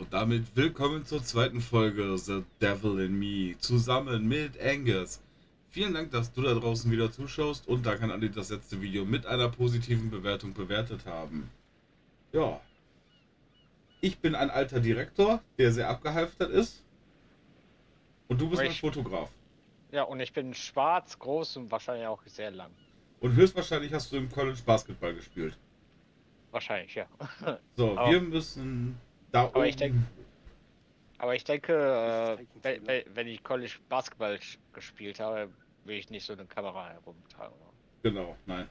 Und damit willkommen zur zweiten Folge The Devil in Me, zusammen mit Angus. Vielen Dank, dass du da draußen wieder zuschaust und danke an alle, die das letzte Video mit einer positiven Bewertung bewertet haben. Ja, ich bin ein alter Direktor, der sehr abgehalftert ist. Und du bist ein Fotograf. Ja, und ich bin schwarz, groß und wahrscheinlich auch sehr lang. Und höchstwahrscheinlich hast du im College Basketball gespielt. Wahrscheinlich, ja. So, wir müssen da aber oben... Ich denke, wenn ich College Basketball gespielt habe, will ich nicht so eine Kamera herumtragen. Genau, nein.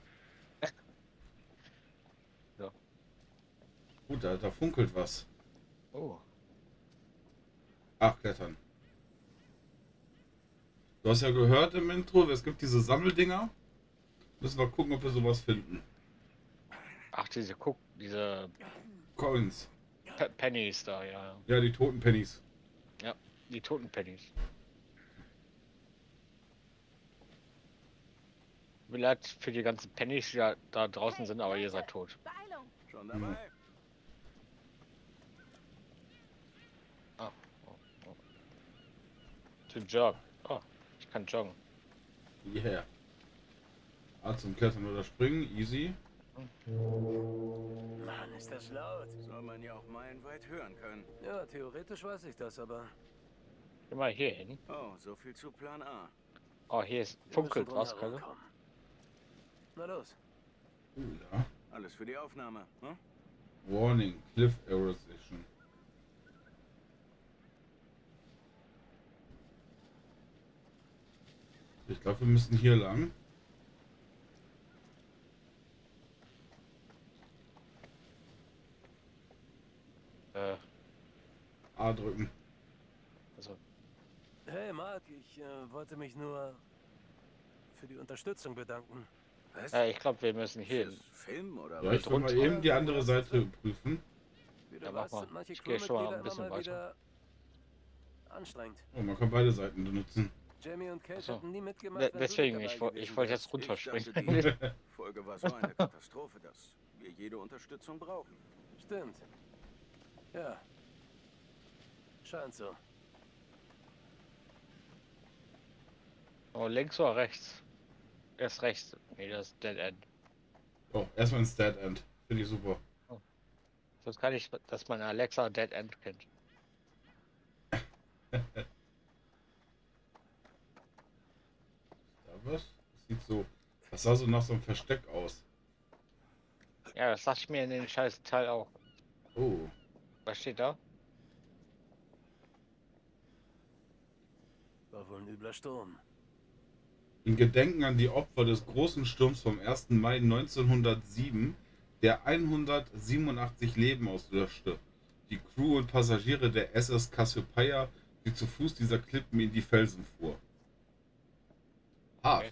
So. Gut, da funkelt was. Oh. Ach, klettern. Du hast ja gehört im Intro, es gibt diese Sammeldinger. Müssen wir gucken, ob wir sowas finden. Ach, diese Coins. Pennies da, ja. Ja, die toten Pennies. Ja, die toten Pennies. Vielleicht für die ganzen Pennies, die da draußen sind, aber ihr seid tot. Schon dabei. Oh. To jog. Oh, ich kann joggen. Yeah. Zum Klettern oder Springen, easy. Mann, ist das laut. Soll man ja auch meilenweit hören können. Ja, theoretisch weiß ich das, aber... Geh mal hier hin. Oh, so viel zu Plan A. Oh, hier ist funkelt was, Kalle. Na los. Ja. Alles für die Aufnahme, ne? Warning, Cliff Erosion. Ich glaube, wir müssen hier lang. A drücken. Also. Hey Mark, ich wollte mich nur für die Unterstützung bedanken. Was? Ich glaube, wir müssen hier hin. Film oder Ja, was? ich will mal eben die andere Seite prüfen. Wie du Ja, mach weißt, mal. sind manche Ich gehe schon mal ein Crewmitglieder bisschen immer mal weiter. wieder anstrengend. Oh, man kann beide Seiten benutzen. Jamie und Kate Ach so. hätten nie mitgemacht, wenn du Deswegen, nicht ich dabei wollte gewesen jetzt wärst. runterspringen. Ich dachte, die Folge war so eine Katastrophe, dass wir jede Unterstützung brauchen. Stimmt. Ja. Scheint so. Oh, links oder rechts? Erst rechts. Nee, das ist Dead End. Oh, erstmal ins Dead End. Finde ich super. Sonst kann ich, dass mein Alexa Dead End kennt. Da was? Das sieht so. Das sah so nach so einem Versteck aus. Ja, das dachte ich mir in den scheiß Teil auch. Oh. Was steht da? War wohl ein übler Sturm. In Gedenken an die Opfer des großen Sturms vom 1. Mai 1907, der 187 Leben auslöschte. Die Crew und Passagiere der SS Cassiopeia, die zu Fuß dieser Klippen in die Felsen fuhr. Hart. Okay.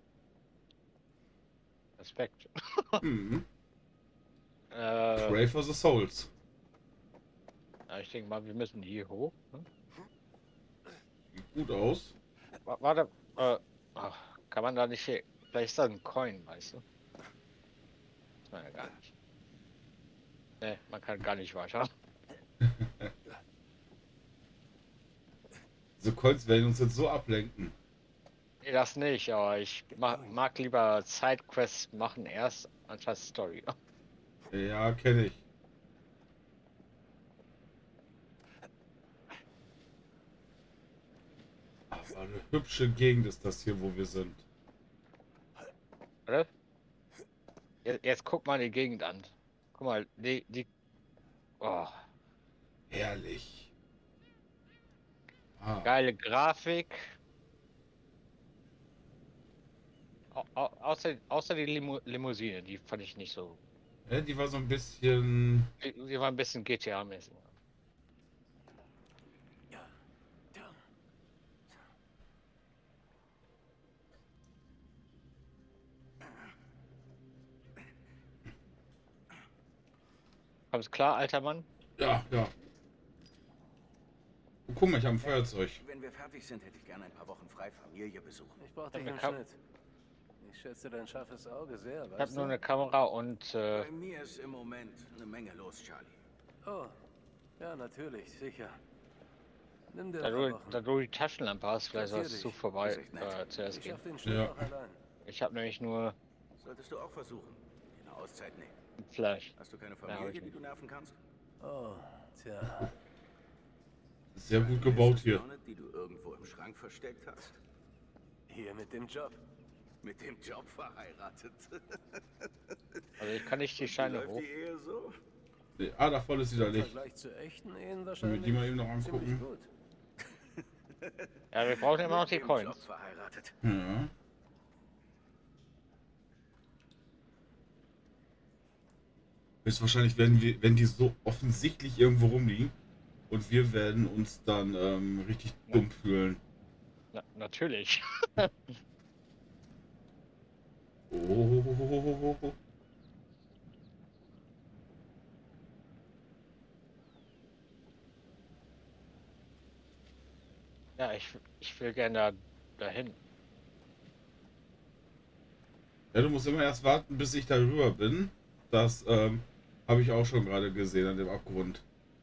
Respekt. Mhm. Ja, Pray for the Souls. ich denke mal, wir müssen hier hoch. Ne? Sieht gut aus. Warte, ach, kann man da nicht hier. Vielleicht ist da ein Coin, weißt du? Das kann man ja gar nicht. Ne, man kann gar nicht weiter. Diese Coins werden uns jetzt so ablenken. Nee, das nicht, aber ich mag lieber Sidequests machen erst anstatt Story. Ja, kenne ich. Aber eine hübsche Gegend ist das hier, wo wir sind. Oder? Jetzt guck mal die Gegend an. Guck mal, die. Oh, Herrlich. Ah, geile Grafik. Außer die Limousine, die fand ich nicht so. ja, die war so ein bisschen... Die war ein bisschen GTA-mäßig. Kommst klar, alter Mann? Ja, ja. Oh, guck mal, ich habe ein Feuerzeug. Wenn wir fertig sind, hätte ich gerne ein paar Wochen frei Familie besuchen. Ich brauch Ja, dich im kann- Schnitt. Ich schätze dein scharfes Auge sehr, Ich habe weißt nur du? eine Kamera und Bei mir ist im Moment eine Menge los, Charlie. Oh, Ja, natürlich, sicher. Nimm dir Da ein paar du, Wochen. da du die Taschenlampe hast, vielleicht sollst du Natürlich. vorbei Ist echt nett. zuerst Ich gehen. schaff den Schnitt Ja. auch allein. Ich habe nämlich nur Solltest du auch versuchen. Dir eine Auszeit nehmen. ein Flash. Hast du keine Ja, hab Familie, ich die nicht. du nerven kannst? Oh, tja. Sehr gut Eine gebaut Mrs. hier. Bonnet, die du irgendwo im Schrank versteckt hast? Hier mit dem Job. Mit dem Job verheiratet. Also ich kann nicht die Und wie Scheine läuft hoch. die Ehe so? Ah, da vorne ist wieder Im Licht. Vergleich zu echten Ehen Wenn wir wahrscheinlich die mal eben noch ziemlich angucken. gut. Ja, wir brauchen immer noch Mit die dem Job Coins. verheiratet. Ja. Höchstwahrscheinlich werden wir, wenn die so offensichtlich irgendwo rumliegen und wir werden uns dann richtig dumm fühlen. Natürlich. Oh. Ja, ich will gerne dahin. Ja, du musst immer erst warten, bis ich darüber bin. Das habe ich auch schon gerade gesehen an dem Abgrund.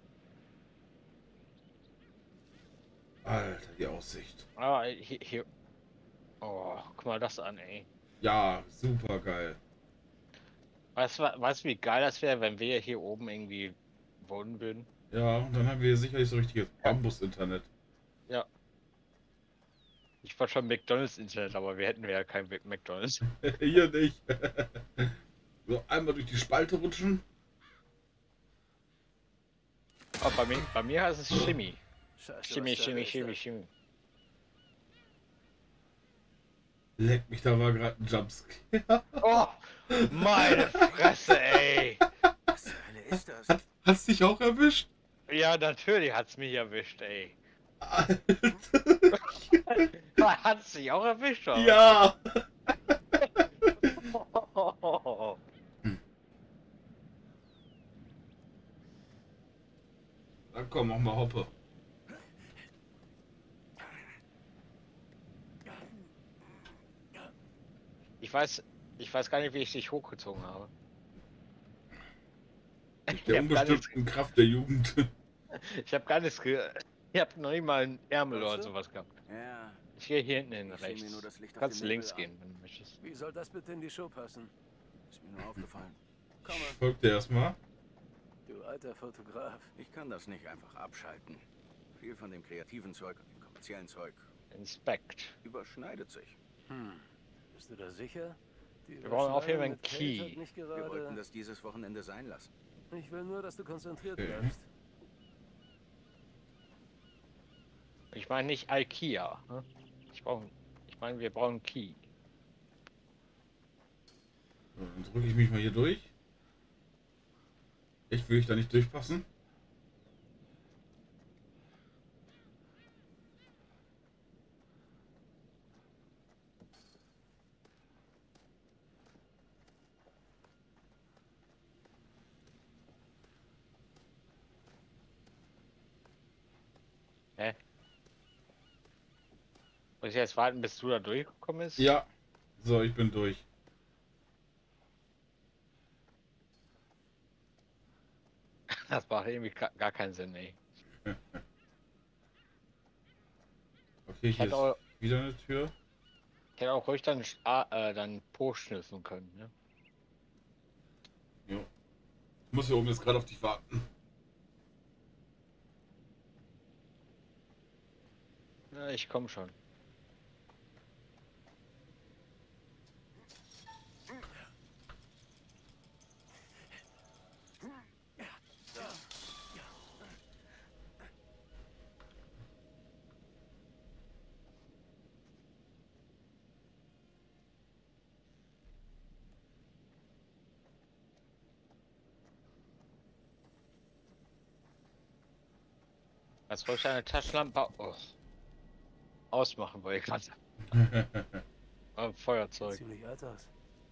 Alter, die Aussicht. Ah, hier. Oh, guck mal das an, ey. Ja, super geil. Weißt du, wie geil das wäre, wenn wir hier oben irgendwie wohnen würden? Ja, und dann haben wir sicherlich so richtiges Bambus-Internet. Ja. Ich wollte schon McDonalds-Internet, aber wir hätten ja kein McDonalds. Hier nicht. So, einmal durch die Spalte rutschen. Oh, bei mir heißt es Chemie. Scheiße, Chemie, was zur Chemie, Hölle ist Chemie, das? Chemie. Leck mich, da war gerade ein Jumpscare. Oh, meine Fresse, ey. Was zur Hölle ist das? Hat's dich auch erwischt? Ja, natürlich hat's mich erwischt, ey. Alter. Hat's dich auch erwischt, oder? Ja. Dann komm, mach mal Hoppe. Ich weiß gar nicht, wie ich dich hochgezogen habe. Der hab gar nichts- unbestimmten Kraft der Jugend. Ich habe gar nichts Ich habe noch nicht mal einen Ärmel Weißt oder du? sowas gehabt. Ja, Ich gehe hier hinten hin Ich seh mir rechts. nur das Licht auf Kannst dem links Nebel gehen, wenn du möchtest. Wie soll das bitte in die Show passen? ist mir nur aufgefallen. Komm mal. Folgt dir erstmal. Du alter Fotograf. Ich kann das nicht einfach abschalten. Viel von dem kreativen Zeug und dem kommerziellen Zeug Inspect. überschneidet sich. Bist du da sicher? Die Wir brauchen auf jeden Fall einen Überschneidung mit Kate Key. hat nicht Wir wollten gerade... das dieses Wochenende sein lassen. Ich will nur, dass du konzentriert Okay. bleibst. Ich meine nicht IKEA. Ne? Ich meine, wir brauchen einen Key. So, dann drücke ich mich mal hier durch. Echt, will ich da nicht durchpassen? Hä? Muss ich jetzt warten, bis du da durchgekommen bist? Ja. So, ich bin durch. Das macht irgendwie gar keinen Sinn, ey. Okay, hier hätte ist auch- wieder eine Tür. Ich hätte auch ruhig dann Po schnüffeln können, ne? Jo. Ich muss hier oben jetzt gerade auf dich warten. Ja, ich komme schon. Jetzt wollte ich eine Taschenlampe ausmachen, wollte ich gerade sagen. Feuerzeug. Ziemlich alt aus.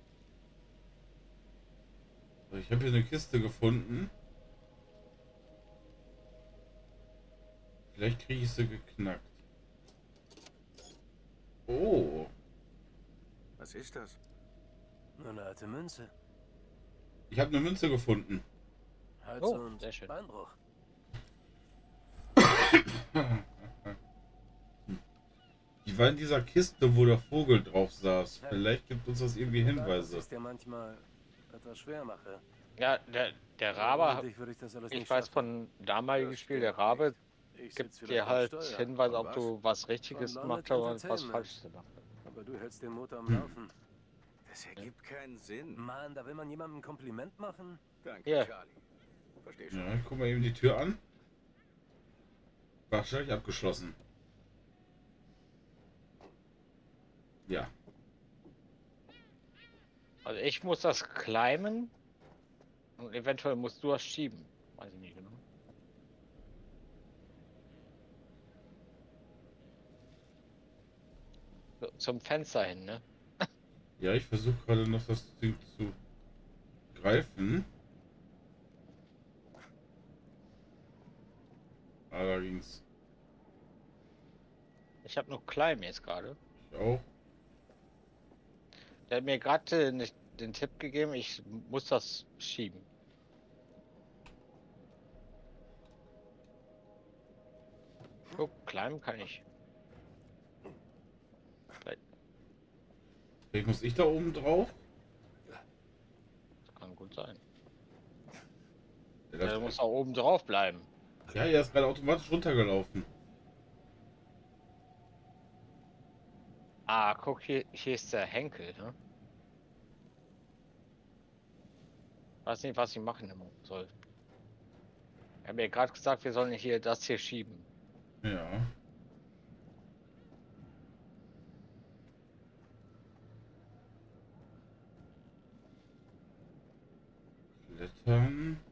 So, ich habe hier eine Kiste gefunden. Vielleicht kriege ich sie geknackt. Oh. Was ist das? Nur eine alte Münze. Ich habe eine Münze gefunden. Hals- Oh, und sehr schön. Beinbruch. Die war in dieser Kiste, wo der Vogel drauf saß. Vielleicht gibt uns das irgendwie Dass Hinweise. ich dir manchmal etwas schwer mache. Ja, der Rabe, Dich würde ich das alles ich nicht weiß schaffen. von damaligen Das Spiel, der stimmt Rabe nicht. Ich sitz gibt vielleicht dir am halt Steuer. Hinweise, Von ob was? du was Richtiges Von gemacht Lonnit hast und was Entertainment. Falsches gemacht hast. Aber du hältst den Motor am Laufen. Das ergibt keinen Sinn. Mann, da will man jemandem ein Kompliment machen? Danke, Hier. Charlie. Versteh schon. Ja, ich guck mal eben die Tür an. Wahrscheinlich abgeschlossen. Ja. Also ich muss das climben und eventuell musst du das schieben. Weiß ich nicht genau. So, zum Fenster hin, ne? Ja, ich versuche gerade noch das Ding zu greifen. Ah, da ging's. Ich habe nur Climb jetzt gerade. Ich auch. Der hat mir gerade den Tipp gegeben, ich muss das schieben. Oh, Climb kann ich. Vielleicht muss ich da oben drauf? Das kann gut sein. Ja, Der muss auch oben drauf bleiben. ja, er ist gerade automatisch runtergelaufen. Ah, guck, hier ist der Henkel, ne? Weiß nicht, was ich machen soll. Er hat mir gerade gesagt, wir sollen hier das hier schieben. Ja. Klettern.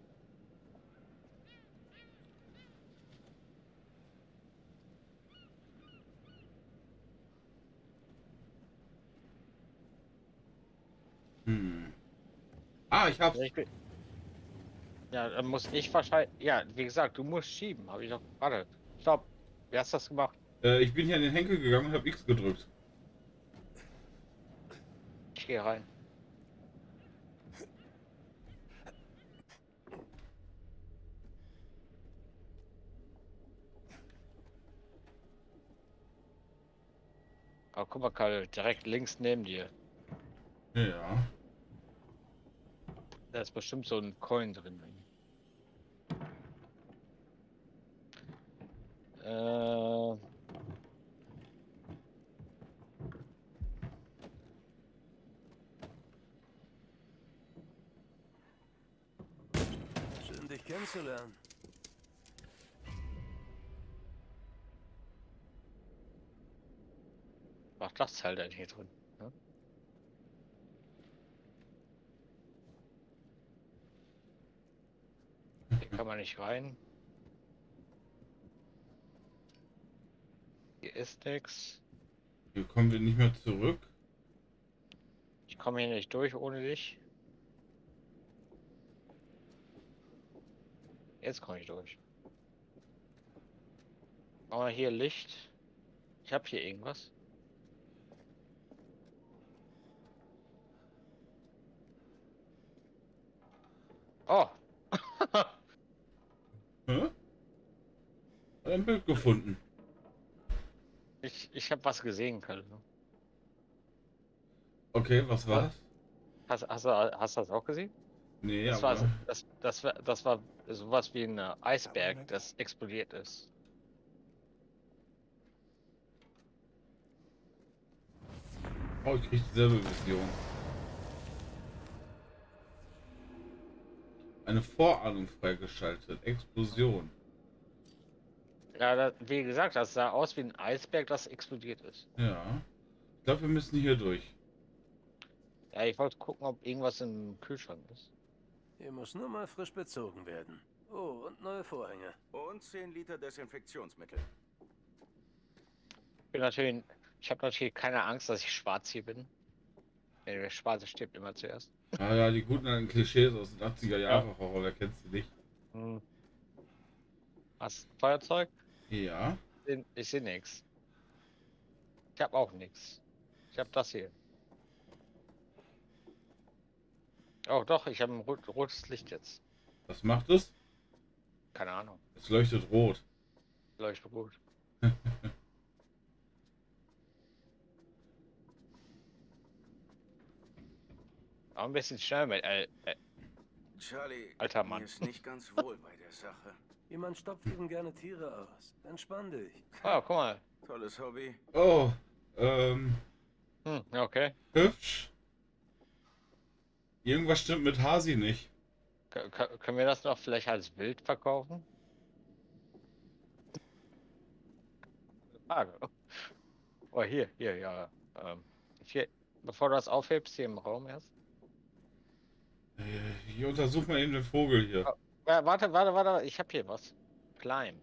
Ah, ich hab's. Ja, dann muss ich wahrscheinlich. Ja, wie gesagt, du musst schieben. Habe ich doch. Warte. Stopp. Wie hast du das gemacht? Ich bin hier an den Henkel gegangen und habe X gedrückt. Ich gehe rein. Aber guck mal, Karl, direkt links neben dir. Ja. Da ist bestimmt so ein Coin drin. Schön, dich kennenzulernen. Ach, das ist halt hier drin. Ne? Hier kann man nicht rein. Hier ist nichts. Hier kommen wir nicht mehr zurück. Ich komme hier nicht durch ohne dich. Jetzt komme ich durch. Aber hier Licht. Ich habe hier irgendwas. Oh. Hä? Ein Bild gefunden. Ich habe was gesehen, Karl. Okay, was war's? Hast du das auch gesehen? Nee, Das aber... war, das war sowas wie ein Eisberg, das explodiert ist. Oh, ich krieg dieselbe Vision. Eine Vorahnung freigeschaltet. Explosion. Ja, wie gesagt, das sah aus wie ein Eisberg, das explodiert ist. Ja. Ich glaube, wir müssen hier durch. Ja, ich wollte gucken, ob irgendwas im Kühlschrank ist. Hier muss nur mal frisch bezogen werden. Oh, und neue Vorhänge. Und 10 Liter Desinfektionsmittel. Ich habe natürlich keine Angst, dass ich schwarz hier bin. Der Schwarze stirbt immer zuerst. Ah ja, die guten alten Klischees aus den 80er Jahren Horror, wer kennt sie nicht? Hm. Hast du ein Feuerzeug? Ja. Ich sehe nichts. Ich habe auch nichts. Ich habe das hier. Oh doch, ich habe ein rotes Licht jetzt. Was macht es? Keine Ahnung. Es leuchtet rot. Läuft gut. Auch ein bisschen schnell mit, Charlie, alter mir Mann. ist nicht ganz wohl bei der Sache. Jemand stopft eben gerne Tiere aus. Entspann dich. Oh, guck mal. Tolles Hobby. Oh, Ja, okay. hübsch. Irgendwas stimmt mit Hasi nicht. Können wir das noch vielleicht als Bild verkaufen? Frage. Oh, hier, ja. Hier, bevor du das aufhebst, hier im Raum erst. Hier untersuch mal eben den Vogel hier. Oh, ja, warte. Ich hab hier was. Climb.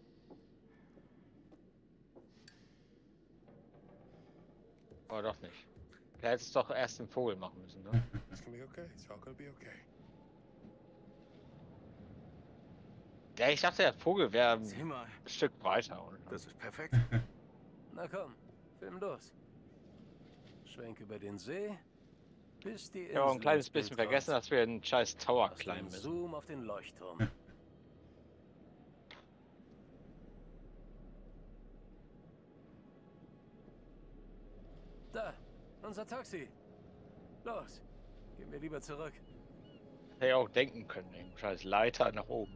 Oh, doch nicht. Da hättest du doch erst den Vogel machen müssen, ne? It's gonna be okay. It's all gonna be okay. Ja, ich dachte, der Vogel wäre ein Sieh mal, Stück weiter. Oder? das ist perfekt. Na komm, film los. Schwenk über den See, bis die Insel. Ich habe auch ein kleines ins Bild bisschen vergessen, kommt. dass wir einen scheiß Tower Aus dem climben müssen. Zoom auf den Leuchtturm. Da, unser Taxi. Los, gehen wir lieber zurück. Hätte ich auch denken können, den scheiß Leiter nach oben.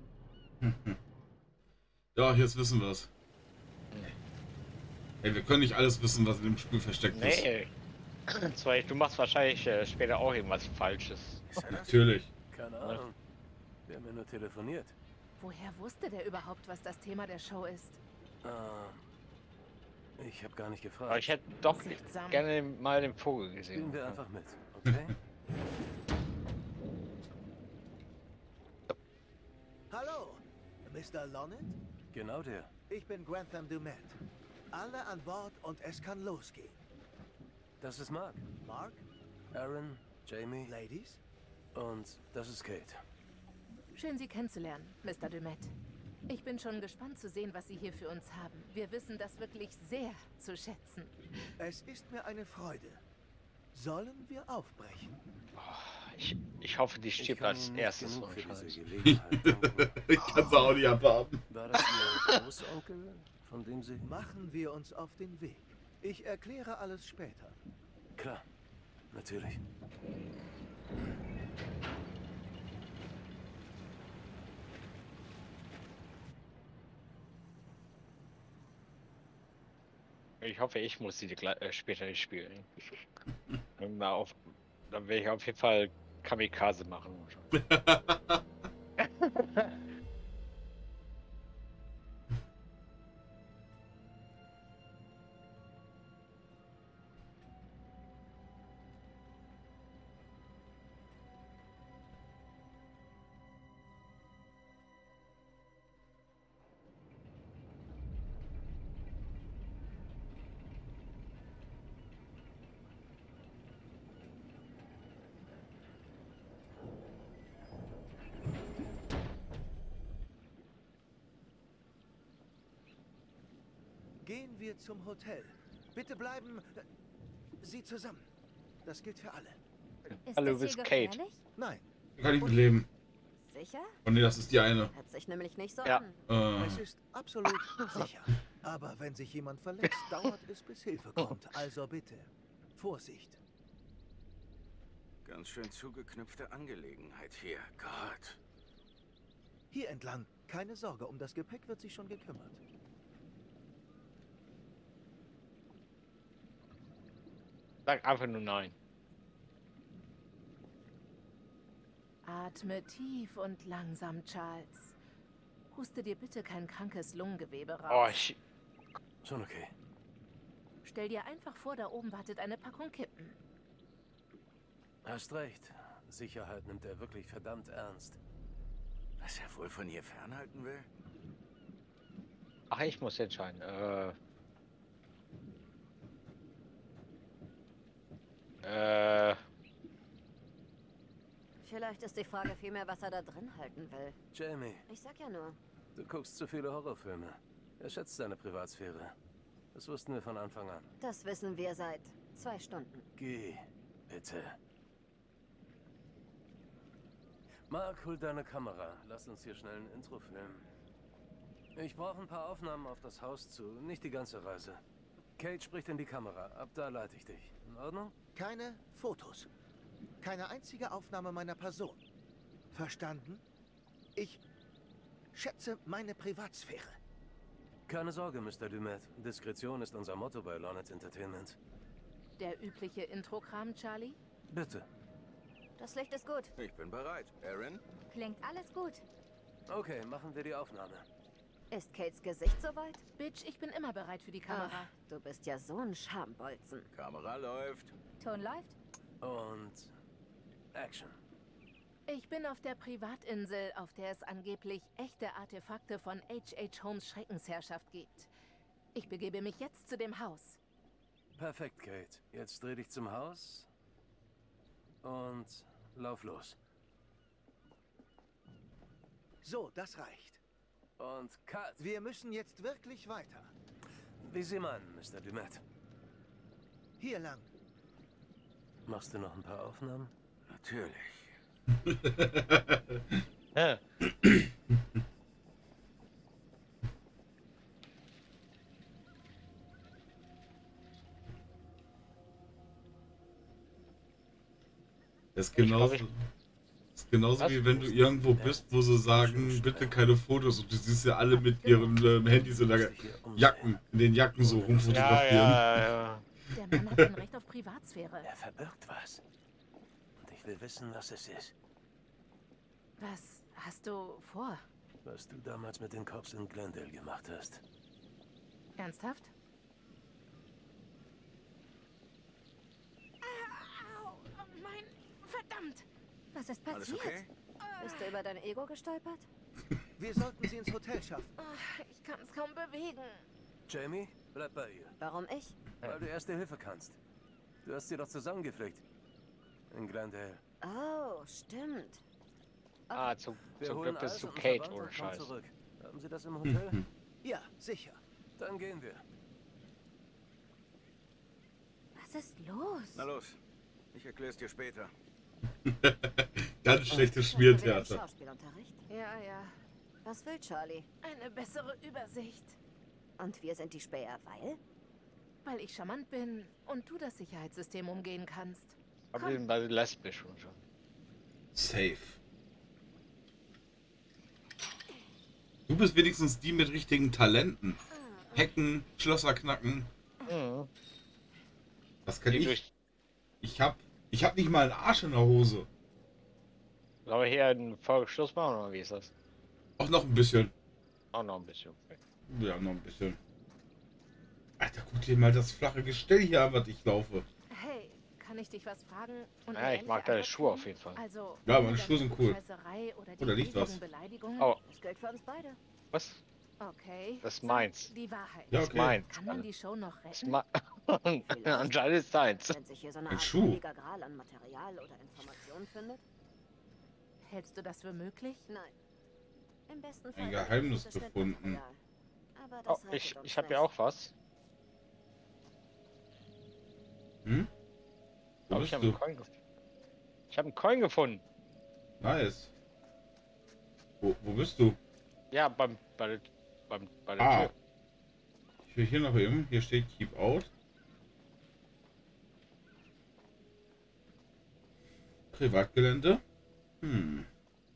Ja, jetzt wissen wir es. Ey, wir können nicht alles wissen, was in dem Spiel versteckt ist. Nee. Zwar, du machst wahrscheinlich später auch irgendwas Falsches. Ist er das? Natürlich. Keine Ahnung. Wir haben ja nur telefoniert. Woher wusste der überhaupt, was das Thema der Show ist? Ich habe gar nicht gefragt. Aber ich hätte doch Seltsam. gerne mal den Vogel gesehen. Spielen wir einfach mit, okay? Hallo, Mr. Lonnet? Genau der. Ich bin Grantham Dumet. Alle an Bord und es kann losgehen. Das ist Mark. Mark? Aaron, Jamie Ladies? und das ist Kate. Schön, Sie kennenzulernen, Mr. Dumet. Ich bin schon gespannt zu sehen, was Sie hier für uns haben. Wir wissen das wirklich sehr zu schätzen. Es ist mir eine Freude. Sollen wir aufbrechen? Ich hoffe, die stirbt kann als Ihnen nicht erstes. genug So ein für diese Scheiß. Gelegenheit danken. Ich kann es auch nicht abhaben. War das Ihr Großonkel, von dem Sie... Machen wir uns auf den Weg. Ich erkläre alles später. Klar, natürlich. Ich hoffe, ich muss sie später nicht spielen. Dann werde ich auf jeden Fall Kamikaze machen. Gehen wir zum Hotel. Bitte bleiben Sie zusammen. Das gilt für alle. Ist Hallo, das hier bist Kate. gefährlich? Nein, Kann ich mit leben. Sicher? Oh ne, das ist die eine. Hört sich nämlich nicht so Ja. an. es ist absolut sicher. Aber wenn sich jemand verletzt, dauert es, bis Hilfe kommt. Also bitte, Vorsicht. Ganz schön zugeknüpfte Angelegenheit hier. Gott. Hier entlang. Keine Sorge, um das Gepäck wird sich schon gekümmert. Sag einfach nur nein. Atme tief und langsam, Charles. Huste dir bitte kein krankes Lungengewebe Oh, raus. Schon okay. Stell dir einfach vor, da oben wartet eine Packung Kippen. Hast recht. Sicherheit nimmt er wirklich verdammt ernst. Was er wohl von ihr fernhalten will? Ach, ich muss entscheiden. Vielleicht ist die Frage vielmehr, was er da drin halten will. Jamie, Ich sag ja nur. du guckst zu viele Horrorfilme. Er schätzt seine Privatsphäre. Das wussten wir von Anfang an. Das wissen wir seit 2 Stunden. Geh, bitte. Mark, hol deine Kamera. Lass uns hier schnell ein Intro filmen. Ich brauche ein paar Aufnahmen auf das Haus zu, nicht die ganze Reise. Kate spricht in die Kamera, ab da leite ich dich. In Ordnung? Keine Fotos. Keine einzige Aufnahme meiner Person. Verstanden? Ich schätze meine Privatsphäre. Keine Sorge, Mr. Dumet. Diskretion ist unser Motto bei Lornet Entertainment. Der übliche Intro-Kram, Charlie? Bitte. Das Licht ist gut. Ich bin bereit. Aaron? Klingt alles gut. Okay, machen wir die Aufnahme. Ist Kates Gesicht soweit? Bitch, ich bin immer bereit für die Kamera. Ach, du bist ja so ein Schambolzen. Kamera läuft. Ton läuft? Und Action. Ich bin auf der Privatinsel, auf der es angeblich echte Artefakte von H.H. Holmes' Schreckensherrschaft gibt. Ich begebe mich jetzt zu dem Haus. Perfekt, Kate. Jetzt dreh dich zum Haus und lauf los. So, das reicht. Und cut. Wir müssen jetzt wirklich weiter. Wie Sie meinen, Mr. Dumet. Hier lang. Machst du noch ein paar Aufnahmen? Natürlich. Ja. Das ist genauso, Ich- ist genauso Was? wie wenn du irgendwo bist, wo sie sagen, bitte keine Fotos. Und du siehst ja alle mit ihren Handys in der Jacken, in den Jacken so Ja, rumfotografieren. ja. Der Mann hat ein Recht auf Privatsphäre. Er verbirgt was. Und ich will wissen, was es ist. Was hast du vor? Was du damals mit den Cops in Glendale gemacht hast. Ernsthaft? Au, oh mein, verdammt! Was ist Alles passiert? okay? Bist du über dein Ego gestolpert? Wir sollten sie ins Hotel schaffen. Ach, ich kann es kaum bewegen. Jamie, bleib bei ihr. Warum ich? Weil du Erste Hilfe kannst. Du hast sie doch zusammengepflegt. In Glendale. Oh, stimmt. Ah, zum Wir holen Glück bist alles du und Kate, Verwandte ohne und kommen Scheiß. zurück. Haben Sie das im Hotel? Ja, sicher. Dann gehen wir. Was ist los? Na los. Ich erklär's dir später. Ganz schlechtes Hast du wieder Spieltheater. Schauspielunterricht? Ja, ja. Was will Charlie? Eine bessere Übersicht. Und wir sind die Späher, Weil ich charmant bin und du das Sicherheitssystem umgehen kannst. Aber die sind beide lesbisch und schon. Safe. Du bist wenigstens die mit richtigen Talenten. Hacken, Schlösser knacken. Mhm. Was kann Die ich? durch, Ich hab nicht mal einen Arsch in der Hose. sollen wir hier einen Folgeschluss machen oder wie ist das? Auch noch ein bisschen. Auch noch ein bisschen. Okay. Ja, noch ein bisschen. Alter, guck dir mal das flache Gestell hier an, was ich laufe. Hey, kann ich dich was fragen? Und Ja, eine ich mag ehrliche deine Antwort Schuhe geben? auf jeden Fall. Also, Ja, ohne meine Schuhe sind deine cool. Scheißerei oder die Oder nicht was? ewigen Beleidigungen? Oh, Das gilt für uns beide. was? Okay. Das ist sag meins. Die Wahrheit. Ja, Das ist okay. meins. Kann man die Show noch Das ist retten? Anscheinend ist deins. Wenn sich hier so eine Ein Art Schuh. heiliger Gral an Material oder Informationen findet? Hältst du das für möglich? Nein. Im besten Ein Fall Geheimnis gutes gefunden. Schnittmaterial. Aber Oh, das rettet uns ich habe nicht. ja auch was. Hm? Wo Aber bist ich habe einen du? Coin gefunden. Ich habe einen Coin gefunden. Nice. Wo bist du? Ja, bei der Ah. Tür. Ich will hier noch eben. Hier steht Keep Out. Privatgelände. Hm.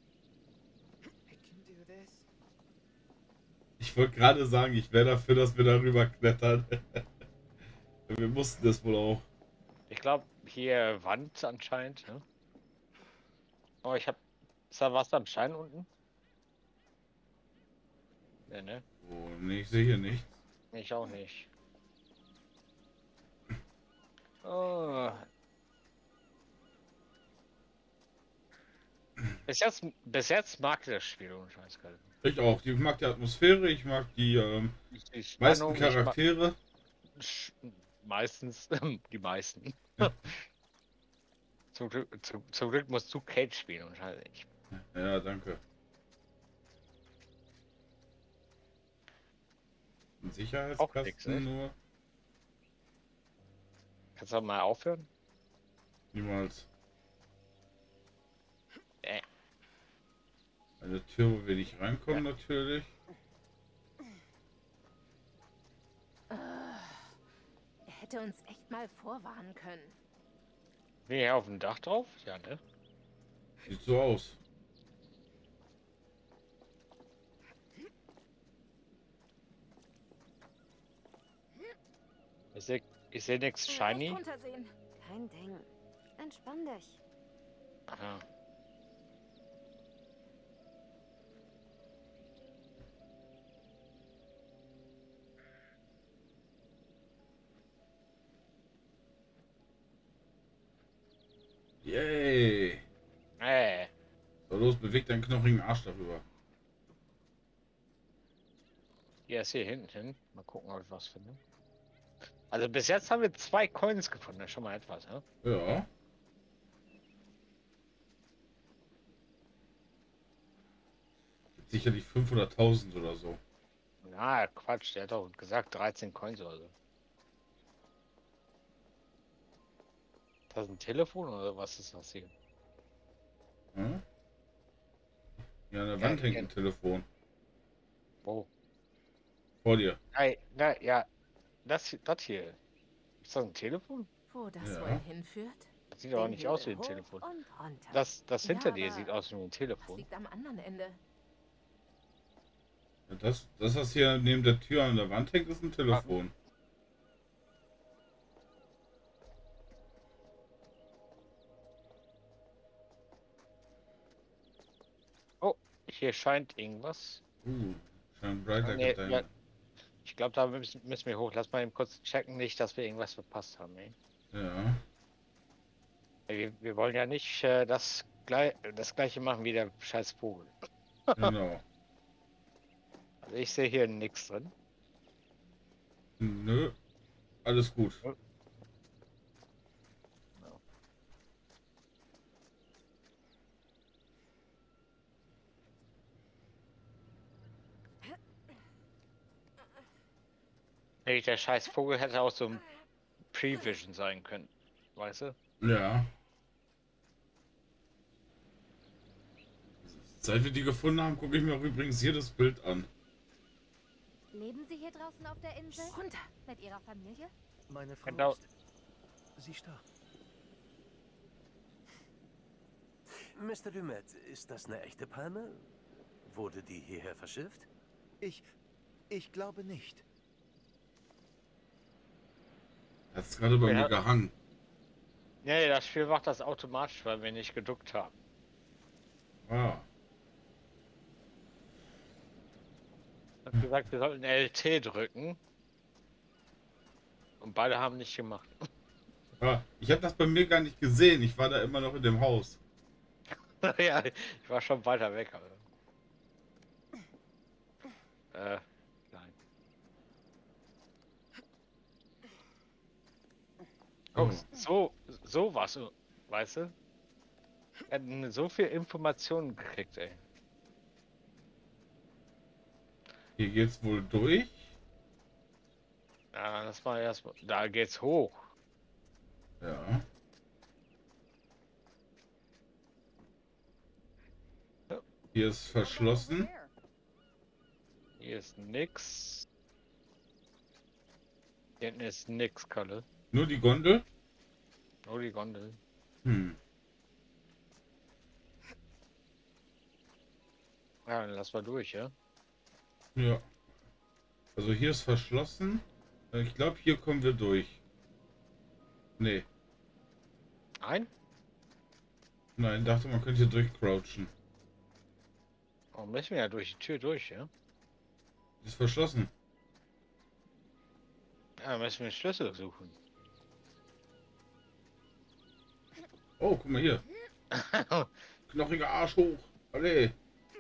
Ich wollte gerade sagen, ich wäre dafür, dass wir darüber klettern. Wir mussten das wohl auch. Ich glaube, hier Wand anscheinend. Ne? Oh, ich habe. Ist da was am Schein unten? Ne? Oh, nee, ich sehe hier nichts. Ich auch nicht. Oh. Bis jetzt mag ich das Spiel ohne Scheiß gerade. Ich auch. Ich mag die Atmosphäre, ich mag die Die meisten Spannung, Charaktere. Meistens die meisten. zum Glück musst du Kate spielen und halt ich. Ja, danke. Ein Auch Sicherheitskasten nix, ne? nur. Kannst du mal aufhören? Niemals. Äh. Eine Tür, wo wir nicht reinkommen, natürlich. hätte uns echt mal vorwarnen können. Bin ich hier auf dem Dach drauf? Ja, ne? Sieht so aus. Ich seh nichts shiny. Runtersehen. Kein Ding. Entspann dich. Aha. Yay! So, los, beweg deinen knochigen Arsch darüber. Hier ist hier hinten hin. Mal gucken, ob ich was finde. Also bis jetzt haben wir 2 Coins gefunden. Das ist schon mal etwas, ja? Ja. Sicherlich 500.000 oder so. Na, Quatsch. Der hat doch gesagt 13 Coins oder so. Das ist ein Telefon oder was ist das hier? Hm? Ja, an der Wand hängt ein Telefon. Wo? Vor dir. Nein, ja. Das hier. Ist das ein Telefon? Wo das Ja. wohl hinführt? Das sieht aber Den nicht aus wie Hebel ein hoch Telefon. Und runter. Das hinter Ja, dir aber sieht aus wie ein Das Telefon. liegt am anderen Ende. Ja, das, was hier neben der Tür an der Wand hängt, ist ein Telefon. Hier scheint irgendwas. Scheint brighter Nee, dein. ja. Ich glaube, da müssen wir hoch. Lass mal eben kurz checken, nicht, dass wir irgendwas verpasst haben. Ey. Ja. Wir wollen ja nicht das gleiche machen wie der scheiß Vogel. Genau. Also ich sehe hier nichts drin. Nö. Alles gut. Ey, der scheiß Vogel hätte auch so ein Prevision sein können. Weißt du? Ja. Seit wir die gefunden haben, gucke ich mir auch übrigens jedes Bild an. Leben Sie hier draußen auf der Insel? Runter. Mit Ihrer Familie? Meine Frau Genau. ist... Sie starb. Mr. Dumet, ist das eine echte Palme? Wurde die hierher verschifft? Ich glaube nicht. Hat es gerade bei Ja. mir gehangen. Nee, das Spiel macht das automatisch, weil wir nicht geduckt haben. Ah. Hat gesagt, wir sollten LT drücken. Und beide haben nicht gemacht. Ah, ich habe das bei mir gar nicht gesehen. Ich war da immer noch in dem Haus. Ja, ich war schon weiter weg. Aber. Nein. Oh, so was, weißt du? Wir hatten so viel Informationen gekriegt, ey. Hier geht's wohl durch. Ja, das war erstmal. Da geht's hoch. Ja. Hier ist verschlossen. Hier ist nix. Hier hinten ist nix, Kalle. Nur die Gondel. Nur die Gondel. Hm. Ja, dann lass mal durch, ja? Ja. Also hier ist verschlossen. Ich glaube, hier kommen wir durch. Nee. Ein? Nein, dachte man könnte hier durchcrouchen. Oh, müssen wir ja durch die Tür durch, ja? Ist verschlossen. Ja, dann müssen wir den Schlüssel suchen. Oh, guck mal hier. Knochiger Arsch hoch. Alle.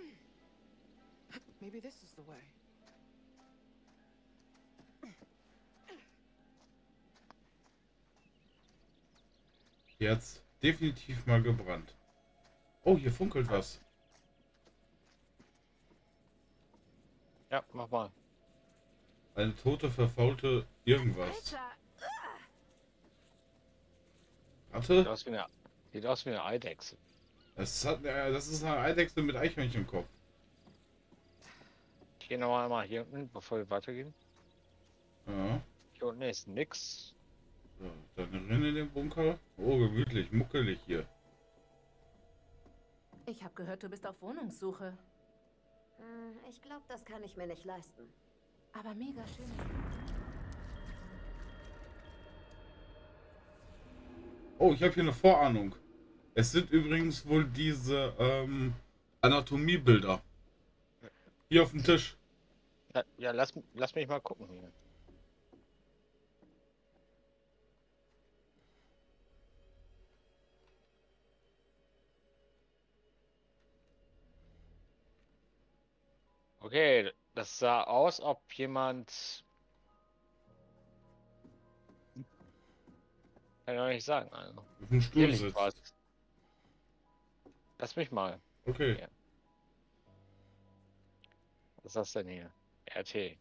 Maybe this is the way. Jetzt definitiv mal gebrannt. Oh, hier funkelt was. Ja, mach mal. Eine tote, verfaulte irgendwas. Alter, Warte. Sieht aus wie eine Eidechse. Das ist eine Eidechse mit Eichhörnchenkopf. Ich gehe noch einmal hier unten, bevor wir weitergehen. Ja. Hier unten ist nix. So, dann rein in den Bunker. Oh, gemütlich, muckelig hier. Ich habe gehört, du bist auf Wohnungssuche. Ich glaube, das kann ich mir nicht leisten. Aber mega schön. Oh, ich habe hier eine Vorahnung. Es sind übrigens wohl diese Anatomiebilder. Hier auf dem Tisch. Ja, lass mich mal gucken hier. Okay, das sah aus, ob jemand... Kann ich auch nicht sagen, also. Auf dem Stuhl Hier liegt sitzt. was. Lass mich mal. Okay. Ja. Was ist das denn hier? RT.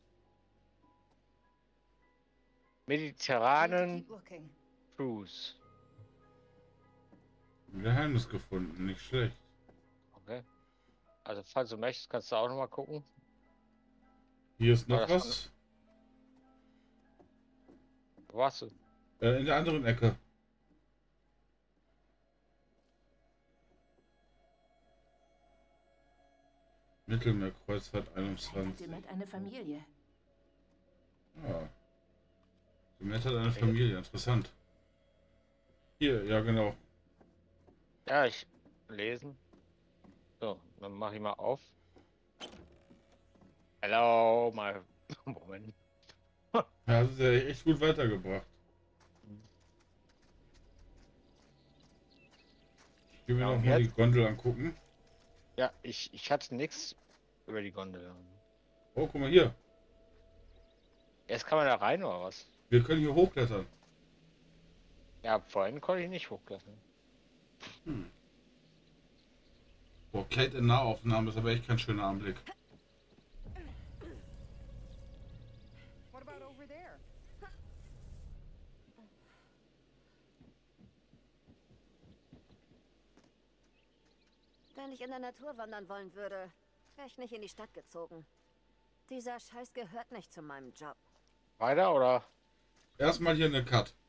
Mediterranen Cruise. Ein Geheimnis gefunden, nicht schlecht. Okay. Also falls du möchtest, kannst du auch noch mal gucken. Hier ist noch Aber das was. Wo warst du? In der anderen Ecke. Mittelmeerkreuzfahrt 21. Die mit eine Familie. Ja. Die Matt hat eine Familie, interessant. Hier, ja genau. Ja, ich lesen. So, dann mache ich mal auf. Hello, mal. Moment. Ja, das ist ja echt gut weitergebracht. Ich will mir Ja, noch und mal die jetzt? Gondel angucken. Ja, ich hatte nichts über die Gondel. Oh, guck mal hier. Jetzt kann man da rein oder was? Wir können hier hochklettern. Ja, vorhin konnte ich nicht hochklettern. Boah, Kate in Nahaufnahme ist aber echt kein schöner Anblick. Wenn ich in der Natur wandern wollen würde, wäre ich nicht in die Stadt gezogen. Dieser Scheiß gehört nicht zu meinem Job. Weiter oder? Erstmal hier eine Cut.